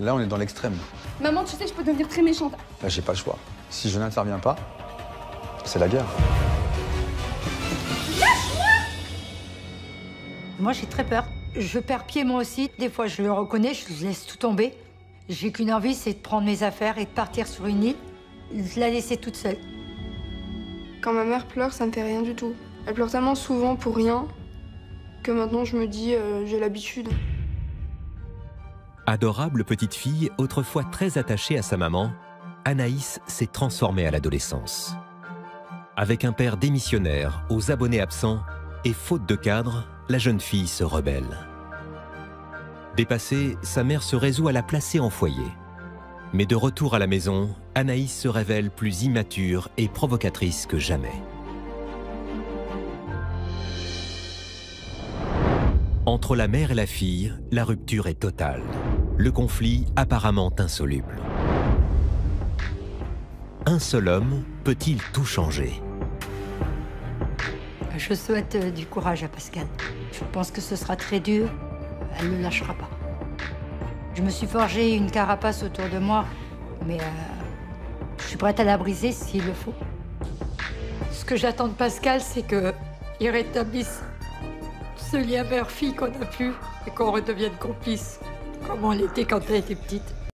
Là, on est dans l'extrême. Maman, tu sais, je peux devenir très méchante. Là, j'ai pas le choix. Si je n'interviens pas, c'est la guerre. Moi, j'ai très peur. Je perds pied moi aussi. Des fois, je le reconnais, je laisse tout tomber. J'ai qu'une envie, c'est de prendre mes affaires et de partir sur une île, de la laisser toute seule. Quand ma mère pleure, ça me fait rien du tout. Elle pleure tellement souvent pour rien que maintenant je me dis j'ai l'habitude. Adorable petite fille, autrefois très attachée à sa maman, Anaïs s'est transformée à l'adolescence. Avec un père démissionnaire, aux abonnés absents et faute de cadre, la jeune fille se rebelle. Dépassée, sa mère se résout à la placer en foyer. Mais de retour à la maison, Anaïs se révèle plus immature et provocatrice que jamais. Entre la mère et la fille, la rupture est totale. Le conflit apparemment insoluble. Un seul homme peut-il tout changer? Je souhaite du courage à Pascal. Je pense que ce sera très dur. Elle ne lâchera pas. Je me suis forgé une carapace autour de moi, mais je suis prête à la briser s'il le faut. Ce que j'attends de Pascal, c'est qu'il rétablisse ce lien mère-fille qu'on n'a plus et qu'on redevienne complice, comme on l'était quand elle était petite.